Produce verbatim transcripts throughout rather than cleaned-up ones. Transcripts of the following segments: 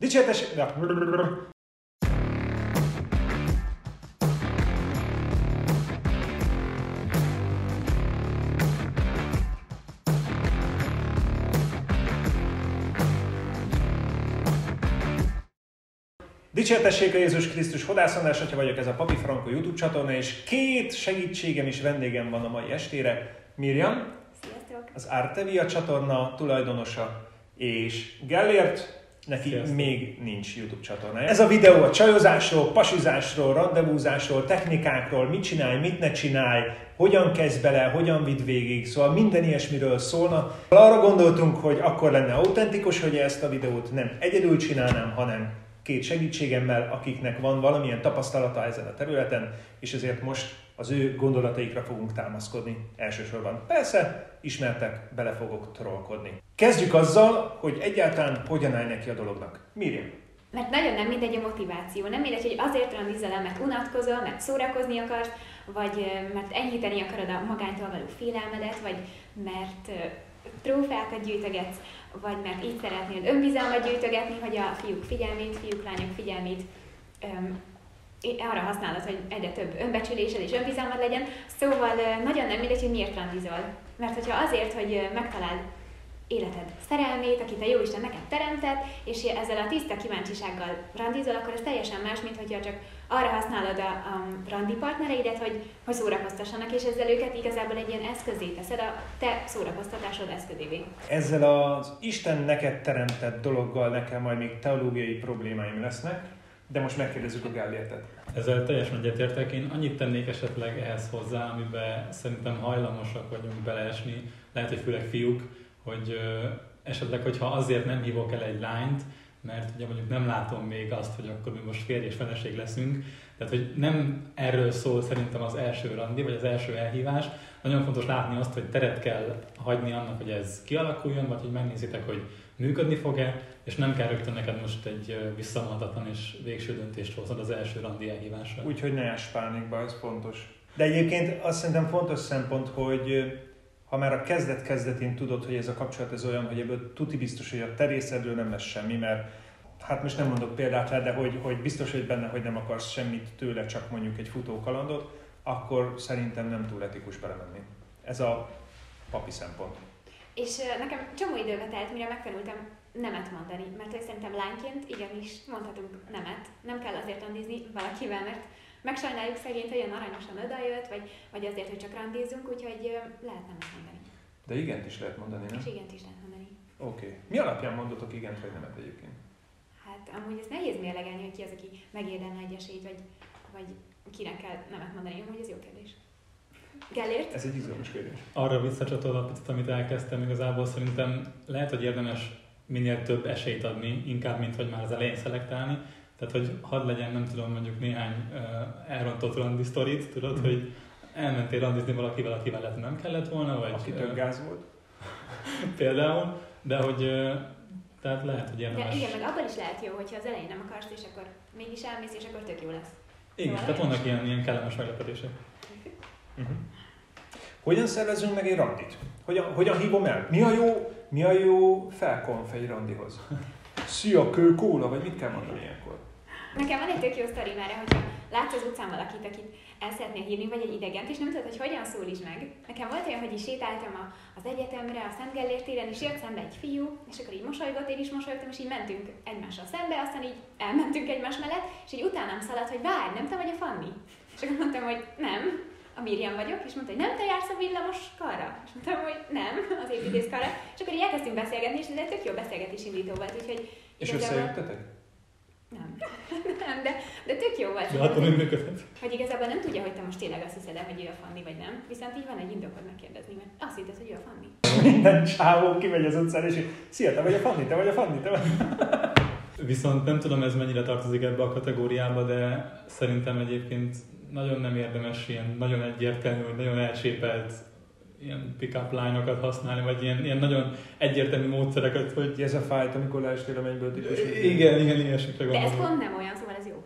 Dicséretes... Dicséretessék a Jézus Krisztus Hodászandás, atya vagyok, ez a Papi Franko YouTube csatorna, és két segítségem és vendégem van a mai estére. Miriam, sziasztok! Az Artevia csatorna tulajdonosa, és Gellért, neki sziasztok. Még nincs YouTube csatornája. Ez a videó a csajozásról, pasizásról, randevúzásról, technikákról, mit csinálj, mit ne csinálj, hogyan kezd bele, hogyan vidd végig, szóval minden ilyesmiről szólna. Arra gondoltunk, hogy akkor lenne autentikus, hogy ezt a videót nem egyedül csinálnám, hanem két segítségemmel, akiknek van valamilyen tapasztalata ezen a területen, és ezért most az ő gondolataikra fogunk támaszkodni elsősorban. Persze, ismertek, bele fogok trollkodni. Kezdjük azzal, hogy egyáltalán hogyan áll neki a dolognak. Miriam. Mert nagyon nem mindegy a motiváció. Nem mindegy, hogy azért randizol el, mert unatkozol, mert szórakozni akarsz, vagy mert enyhíteni akarod a magánytól való félelmedet, vagy mert trófeákat gyűjtögetsz, vagy mert így szeretnél önbizalmat gyűjtögetni, hogy a fiúk figyelmét, fiúk, lányok figyelmét öm, arra használod, hogy egyre több önbecsülésed és önbizalmad legyen. Szóval nagyon nem mindegy, hogy miért randizol. Mert hogyha azért, hogy megtaláld életed szerelmét, akit a Jóisten neked teremtett, és ezzel a tiszta kíváncsisággal randizol, akkor ez teljesen más, mint hogyha csak arra használod a, a randi partnereidet, hogy, hogy szórakoztassanak, és ezzel őket igazából egy ilyen eszközé teszed, a te szórakoztatásod eszközévé. Ezzel az Isten neked teremtett dologgal nekem majd még teológiai problémáim lesznek, de most megkérdezzük a Gellértet. Ezzel teljesen egyetértek. Én annyit tennék esetleg ehhez hozzá, amiben szerintem hajlamosak vagyunk beleesni, lehet, hogy főleg fiúk, hogy ö, esetleg, hogyha azért nem hívok el egy lányt, mert ugye mondjuk nem látom még azt, hogy akkor mi most férj és feleség leszünk. Tehát, hogy nem erről szól szerintem az első randi, vagy az első elhívás. Nagyon fontos látni azt, hogy teret kell hagyni annak, hogy ez kialakuljon, vagy hogy megnézitek, hogy működni fog-e, és nem kell rögtön neked most egy visszavonhatatlan és végső döntést hoznod az első randi elhívásra. Úgyhogy ne ess pánikba, ez fontos. De egyébként azt szerintem fontos szempont, hogy ha már a kezdet-kezdetén tudod, hogy ez a kapcsolat ez olyan, hogy ebből tuti biztos, hogy a te részedről nem lesz semmi, mert hát most nem mondok példát rá, de hogy, hogy biztos vagy benne, hogy nem akarsz semmit tőle, csak mondjuk egy futókalandot, akkor szerintem nem túl etikus belemenni. Ez a papi szempont. És nekem csomó időbe telt, mire megtanultam nemet mondani, mert hogy szerintem lányként igenis mondhatunk nemet. Nem kell azért randizni valakivel, mert megsajnáljuk szegényt, olyan aranyosan odajött, vagy, vagy azért, hogy csak randízzunk, úgyhogy lehet nemet mondani. De igent is lehet mondani, nem? És igent is lehet mondani. Oké. Okay. Mi alapján mondotok igent vagy nemet egyébként? Hát amúgy ez nehéz mérlegelni, hogy ki az, aki megérdemel egy esélyt, vagy, vagy kinek kell nemet mondani, amúgy ez jó kérdés. Gellért? Ez egy izgalmas kérdés. Arra visszacsatolva picit, amit elkezdtem, igazából szerintem lehet, hogy érdemes minél több esélyt adni, inkább, mint hogy már az elején szelektálni. Tehát, hogy hadd legyen, nem tudom, mondjuk néhány uh, elrontott randi sztorit, tudod, mm. hogy elmentél randizni valakivel, akivel lehet, nem kellett volna, vagy... Aki több gáz volt. Például, de hogy uh, tehát lehet, hogy érdemes... De igen, meg abban is lehet jó, hogyha az elején nem akarsz, és akkor mégis elmész, és akkor tök jó lesz. Igen, szóval tehát vannak ilyen, ilyen kellemes meglepetések. Uh-huh. Hogyan szervezünk meg egy randit? Hogyan, hogyan hívom el? Mi a jó, mi a jó felkonf egy randihoz? Szia, kőkóla, vagy mit kell mondani ilyenkor? Nekem van egy tök jó sztori már, hogyha látsz az utcán valakit, akit el szeretnél hívni, vagy egy idegent, és nem tudod, hogy hogyan szólítsd meg. Nekem volt olyan, hogy is sétáltam a, az egyetemre, a Szent Gellért téren, és jött szembe egy fiú, és akkor így mosolygott, én is mosolygtam, és így mentünk egymással szembe, aztán így elmentünk egymás mellett, és így utánam szaladt, hogy várj, nem te vagy a Fanni? És akkor mondtam, hogy nem, a Miriam vagyok, és mondta, hogy nem te jársz a villamos karra? És mondtam, hogy nem, az építészkarra. És akkor így elkezdtünk beszélgetni, és ez egy tök jó beszélgetés indító volt, úgyhogy... És összejöttetek? Nem. nem, de, de tök jó volt. De attól nem működhet. Hogy igazából nem tudja, hogy te most tényleg azt hiszed el, hogy ő a Fanni, vagy nem. Viszont így van egy indokod megkérdezni, mert azt hitted, hogy ő a Fanni. Minden csávó kimegy az utcán, és így, szia, te vagy a Fanni, te vagy a Fanni, te vagy... Viszont nem tudom, ez mennyire tartozik ebbe a kategóriába, de szerintem egyébként nagyon nem érdemes ilyen nagyon egyértelmű, vagy nagyon elcsépelt ilyen pick-up line-okat használni, vagy ilyen, ilyen nagyon egyértelmű módszereket, hogy... Ez a fájt, amikor leestél a mennyből típus. Igen, igen, ilyesekre gondolom. De ez gondolom. pont nem olyan, szóval ez jó.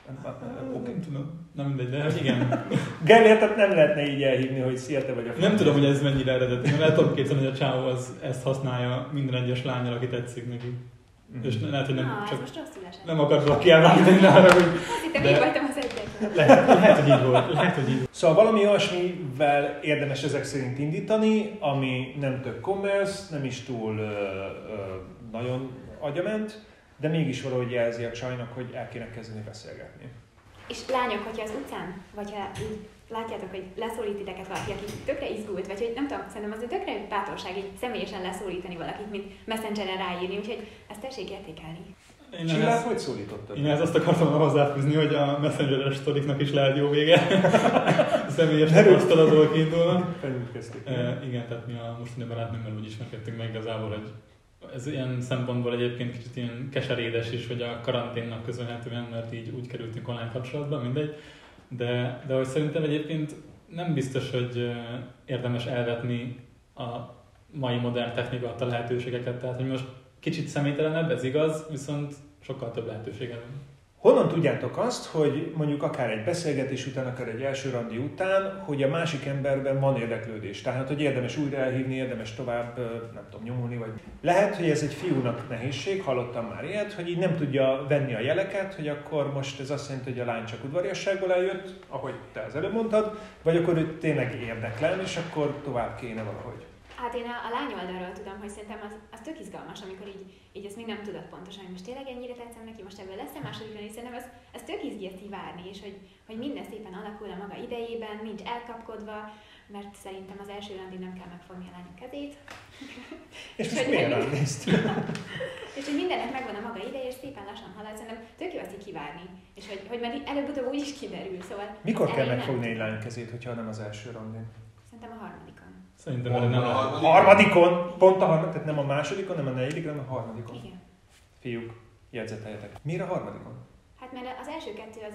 Nem tudom, nem mindegy, de igen. Gellértet nem lehetne így elhívni, hogy szia, te vagy a Fanni. Nem tudom, hogy ez mennyire eredeti, mert el tudom képzelni, hogy a csávó az, ezt használja minden egyes lányra, aki tetszik neki. Mm. És lehet, hogy nem Na, csak most rosszul esett. nem akartalak kiállítani arra, hogy... Azt hittem, így voltam az egyetlen. Lehet, lehet, hogy így volt. Lehet, hogy így volt. Szóval valami olyasmivel érdemes ezek szerint indítani, ami nem tök commerce, nem is túl ö, ö, nagyon agyament, de mégis valahogy jelzi a csajnak, hogy el kéne kezdeni beszélgetni. És lányok, hogyha az utcán, vagy ha így látjátok, hogy leszólít titeket valaki, aki tökre izgult, vagy hogy nem tudom, szerintem azért tökre bátorság így személyesen leszólítani valakit, mint Messengeren ráírni, én ezt tessék értékelni. Csillát hogy szólítottad? Én ezt azt akartam hozzáfűzni, hogy a Messenger-es sztoriknak is lehet jó vége. Személyes tapasztalatból kiindulva. E, igen, tehát mi a mostani barátnőmmel úgy ismerkedtünk meg igazából, hogy ez ilyen szempontból egyébként kicsit ilyen keserédes is, hogy a karanténnak köszönhetően, mert így úgy kerültünk online kapcsolatba, mindegy. De, de hogy szerintem egyébként nem biztos, hogy érdemes elvetni a mai modern technika adta lehetőségeket. Tehát, hogy most kicsit személytelenebb, ez igaz, viszont sokkal több lehetősége van. Honnan tudjátok azt, hogy mondjuk akár egy beszélgetés után, akár egy első randi után, hogy a másik emberben van érdeklődés? Tehát, hogy érdemes újra elhívni, érdemes tovább, nem tudom, nyomulni, vagy... Lehet, hogy ez egy fiúnak nehézség, hallottam már ilyet, hogy így nem tudja venni a jeleket, hogy akkor most ez azt jelenti, hogy a lány csak udvariasságból eljött, ahogy te az előbb mondtad, vagy akkor ő tényleg érdeklen, és akkor tovább kéne valahogy. Hát én a, a lány oldalról tudom, hogy szerintem az, az tök izgalmas, amikor így, így ezt még nem tudod pontosan, hogy most tényleg ennyire tetszem neki, most ebből lesz-e második lenni, szerintem ez, ez tök izgi ezt így várni, és hogy, hogy minden szépen alakul a maga idejében, nincs elkapkodva, mert szerintem az első randi nem kell megfogni a lányok kezét. És most miért rám néztük? És hogy mindennek megvan a maga ideje, és szépen lassan halad, szerintem tök jó azt így kivárni. És hogy, hogy már előbb-utóbb úgy is kiderül, szóval... Mikor kell megfogni egy lány kezét, hogyha nem az első randin? Szerintem a harmadikon. Szerintem pont nem a harmadikon. harmadikon, pont a harmadikon, tehát nem a másodikon, nem a negyedikon, hanem a harmadikon. Igen. Fiúk, jegyzeteljetek. Miért a harmadikon? Hát mert az első kettő az...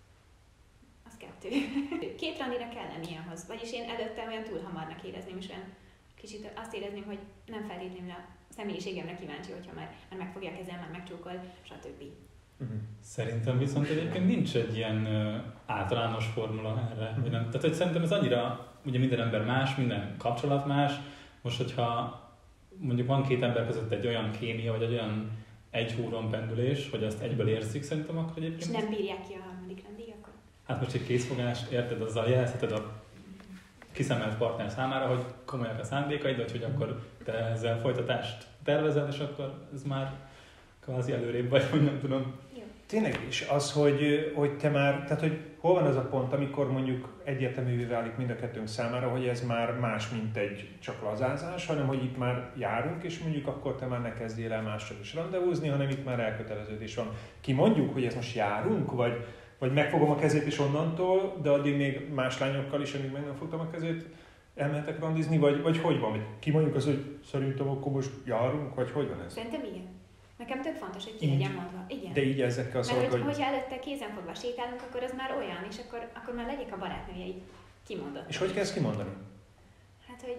az kettő. Két randira kell lenni ahhoz. Vagyis én előtte olyan túl hamarnak érezném, és olyan kicsit azt érezném, hogy nem feltétlenül a személyiségemre kíváncsi, hogyha már, már megfogja a kezem, már megcsókol, stb. Uh-huh. Szerintem viszont egyébként nincs egy ilyen uh, általános formula erre. Uh-huh. Nem? Tehát, hogy szerintem ez annyira, ugye minden ember más, minden kapcsolat más. Most, hogyha mondjuk van két ember között egy olyan kémia, vagy egy olyan egy húron pendülés, hogy azt egyből érzik, szerintem akkor egyébként... És nem bírják ki a harmadik rendig, akkor? Hát most egy készfogást, érted, azzal jelezheted a kiszemelt partner számára, hogy komolyak a szándékaid, vagy hogy akkor te ezzel folytatást tervezed, és akkor ez már kvázi előrébb vagy, hogy nem tudom. Jó. Tényleg is az, hogy, hogy te már, tehát hogy hol van az a pont, amikor mondjuk egyértelművé válik mind a kettőnk számára, hogy ez már más, mint egy csak lazázás, hanem hogy itt már járunk, és mondjuk akkor te már ne kezdjél el mással is randevúzni, hanem itt már elköteleződés van. Ki mondjuk, hogy ezt most járunk, vagy, vagy megfogom a kezét is onnantól, de addig még más lányokkal is, amíg meg nem fogtam a kezét, elmehetek randizni, vagy, vagy hogy van? Vagy ki mondjuk az, hogy szerintem akkor most járunk, vagy hogy van ez? Szerintem igen. Nekem tök fontos, hogy ki legyen mondva. Igen. De így ezekkel a szavakkal. Mert hogy... hogyha előtte kézenfogva sétálunk, akkor az már olyan, és akkor, akkor már legyek a barátnője kimondott. És hogy kell ezt kimondani? Hát, hogy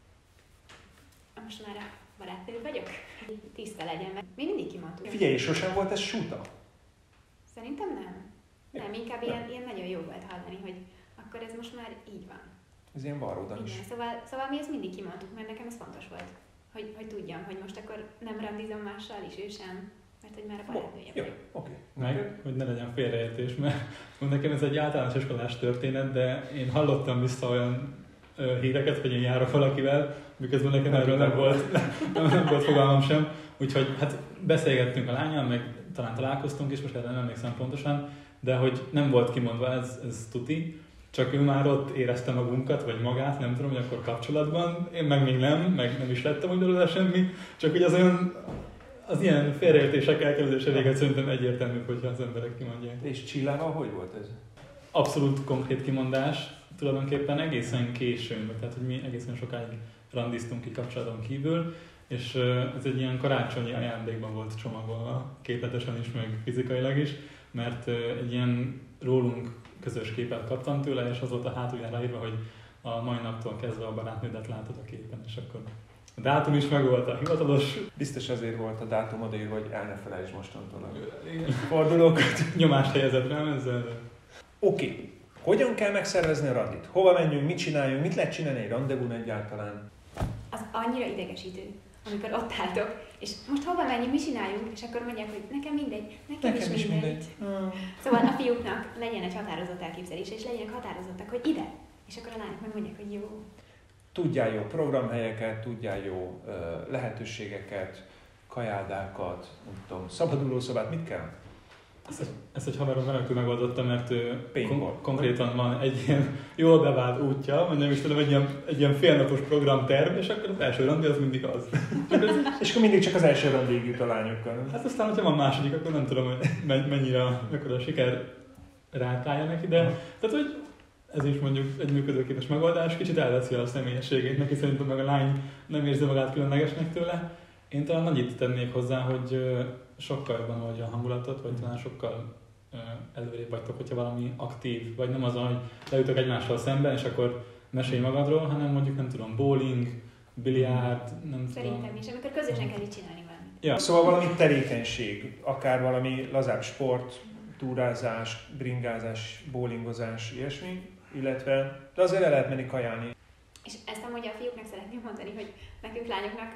most már a barátnő vagyok. Tiszta legyen, mert mi mindig kimondtuk. Figyelj, és sosem volt ez súta? Szerintem nem. Nem, inkább ilyen, ilyen nagyon jó volt hallani, hogy akkor ez most már így van. Ez ilyen varródan is. Igen, szóval, szóval mi ezt mindig kimondtuk, mert nekem ez fontos volt. Hogy, hogy tudjam, hogy most akkor nem randizom mással is, ő sem, mert hogy már a barátnője Jó, vagyok. oké. Meg, hogy ne legyen félreértés, mert nekem ez egy általános iskolás történet, de én hallottam vissza olyan ö, híreket, hogy én járok valakivel, miközben nekem erről nem volt, nem, nem volt fogalmam sem. Úgyhogy hát beszélgettünk a lányal, meg talán találkoztunk is, most nem emlékszem pontosan, de hogy nem volt kimondva, ez, ez tuti. Csak ő már ott érezte magunkat, vagy magát, nem tudom, hogy akkor kapcsolatban, én meg még nem, meg nem is lettem úgy belőle semmi, csak hogy az olyan, az ilyen félreértések elkerülése véget szerintem egyértelmű, hogyha az emberek kimondják. És Csillával hogy volt ez? Abszolút konkrét kimondás, tulajdonképpen egészen későn, tehát hogy mi egészen sokáig randiztunk így kapcsolaton kívül, és ez egy ilyen karácsonyi ajándékban volt csomagolva, képletesen is, meg fizikailag is, mert egy ilyen rólunk közös képet kaptam tőle, és az volt a hátuljára írva, hogy a mai naptól kezdve a barátnődet látod a képen, és akkor a dátum is meg volt a hivatalos. Biztos azért volt a dátum odaírva, hogy el ne felejtsd mostantól a fordulókat. Nyomást helyezett rám ezzel. De... Oké. Okay. Hogyan kell megszervezni a randit? Hova menjünk, mit csináljunk, mit lehet csinálni egy randevún egyáltalán? Az annyira idegesítő, amikor ott álltok, és most hova menjünk, mi csináljunk, és akkor mondják, hogy nekem mindegy, nekem, nekem is, is mindegy. mindegy. Hmm. Szóval a fiúknak legyen egy határozott elképzelés, és legyenek határozottak, hogy ide, és akkor a lányok meg mondják, hogy jó. Tudjál jó programhelyeket, tudjál jó uh, lehetőségeket, kajádákat, nem tudom, szabadulószobát, mit kell? Ezt, ezt egy haverom remekül megoldotta, mert ő kon- konkrétan van egy ilyen jól bevált útja, vagy nem is tudom, egy ilyen, egy ilyen félnapos programterv, és akkor az első randi az mindig az. Ez, és akkor mindig csak az első randig jut a lányokkal. Hát aztán, hogyha van második, akkor nem tudom, hogy mennyire a siker rátállja neki, de tehát, hogy ez is mondjuk egy működőképes megoldás, kicsit elveszi a személyességét, neki szerintem meg a lány nem érzi magát különlegesnek tőle. Én talán annyit tennék hozzá, hogy sokkal jobban oldja a hangulatot, vagy talán sokkal előrébb vagytok, hogyha valami aktív, vagy nem az, hogy leütök egymással szemben, és akkor mesélj magadról, hanem mondjuk nem tudom, bowling, biliárd, nem Szerintem tudom. is, amikor közösen kell így csinálni valamit. Ja. Szóval valami tevékenység, akár valami lazább sport, túrázás, bringázás, bowlingozás, ilyesmi, illetve, de azért el lehet menni kajálni. És ezt amúgy a fiúknak szeretném mondani, hogy nekünk lányoknak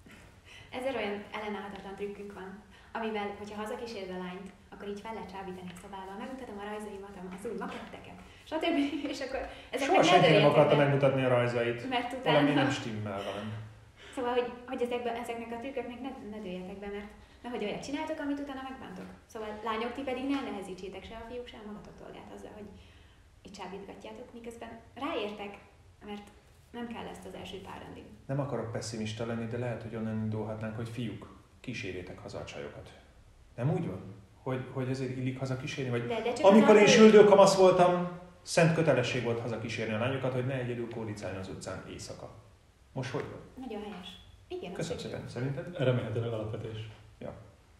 ezer olyan ellenállhatatlan trükkünk van, amivel, hogyha hazakísérd a lányt, akkor így fel lehet csábítani a szobában, megmutatom a rajzaimat, az új maketteket, stb. És akkor ezek soha senki nem akarta megmutatni a rajzait, mert utána... valami nem stimmel van. Szóval, hogy, hogy ezekben, ezeknek a trükköknek ne, ne dőljetek be, mert nehogy olyat csináltok, amit utána megbántok. Szóval lányok, ti pedig ne nehezítsétek se a fiúk, se a magatok dolgát azzal, hogy így csábítgatjátok, miközben ráértek, mert nem kell ezt az első pár randi. Nem akarok pessimista lenni, de lehet, hogy onnan indulhatnánk, hogy fiúk, kísérjétek haza a csajokat. Nem úgy van? Hogy, hogy ezért illik haza kísérni? Vagy de, de amikor én süldőkamasz voltam, szent kötelesség volt haza kísérni a lányokat, hogy ne egyedül kóricálni az utcán éjszaka. Most hogy van? Nagyon helyes. Igen. Köszönöm szépen. Szerinted? Remélhetőleg alapvetés. Ja.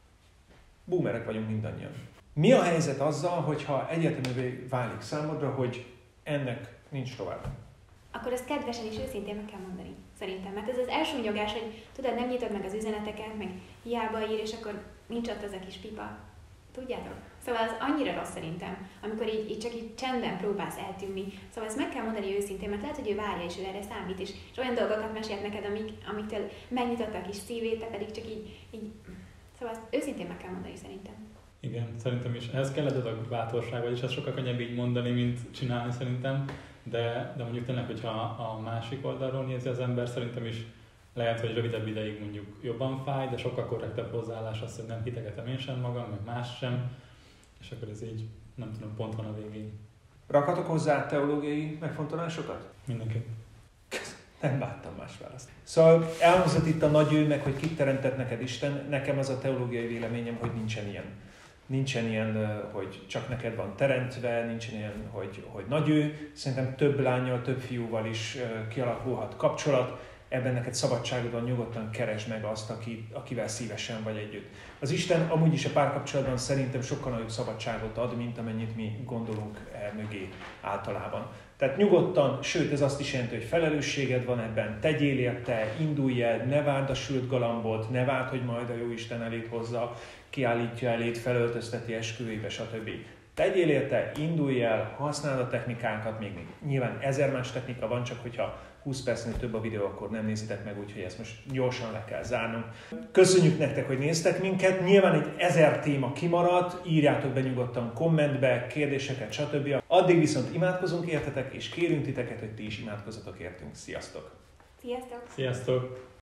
Boomerek vagyunk mindannyian. Mi a helyzet azzal, hogyha egyeteművé válik számodra, hogy ennek nincs tovább? Akkor ezt kedvesen és őszintén meg kell mondani, szerintem. Mert ez az első nyugás, hogy tudod, nem nyitod meg az üzeneteket, meg hiába ír, és akkor nincs ott az a kis pipa. Tudjátok? Szóval az annyira rossz szerintem, amikor így, így csak így csendben próbálsz eltűnni. Szóval ezt meg kell mondani őszintén, mert lehet, hogy ő várja, és ő erre számít, és, és olyan dolgokat mesélt neked, amik, amiktől megnyitotta a kis szívét, te pedig csak így, így... Szóval ezt őszintén meg kell mondani szerintem. Igen, szerintem is. Ehhez kell egy adag bátorság, vagyis ez sokkal könnyebb így mondani, mint csinálni szerintem. De, de mondjuk tényleg, hogyha a másik oldalról nézi az ember, szerintem is lehet, hogy rövidebb ideig mondjuk jobban fáj, de sokkal korrektebb hozzáállás az, hogy nem hitegetem én sem magam, meg más sem, és akkor ez így, nem tudom, pont van a végén. Rakhatok hozzá teológiai megfontolásokat? Mindenki. Nem vártam más választ. Szóval elhangzott itt a nagy ő, meg hogy kit teremtett neked Isten, nekem az a teológiai véleményem, hogy nincsen ilyen. Nincsen ilyen, hogy csak neked van teremtve, nincsen ilyen, hogy, hogy nagy ő. Szerintem több lánnyal, több fiúval is kialakulhat kapcsolat. Ebben neked szabadságod van, nyugodtan keresd meg azt, aki, akivel szívesen vagy együtt. Az Isten amúgy is a párkapcsolatban szerintem sokkal nagyobb szabadságot ad, mint amennyit mi gondolunk el mögé általában. Tehát nyugodtan, sőt ez azt is jelenti, hogy felelősséged van ebben, tegyél érte, indulj el, ne várd a sült galambot, ne várd, hogy majd a Jóisten elét hozza, kiállítja elét, felöltözteti esküvőbe, stb. Tegyél érte, indulj el, használd a technikánkat, még, még nyilván ezer más technika van, csak hogyha húsz percnél több a videó, akkor nem nézitek meg, úgyhogy ezt most gyorsan le kell zárnunk. Köszönjük nektek, hogy néztek minket. Nyilván egy ezer téma kimaradt, írjátok be nyugodtan kommentbe, kérdéseket, stb. Addig viszont imádkozunk értetek, és kérünk titeket, hogy ti is imádkozzatok értünk. Sziasztok! Sziasztok! Sziasztok!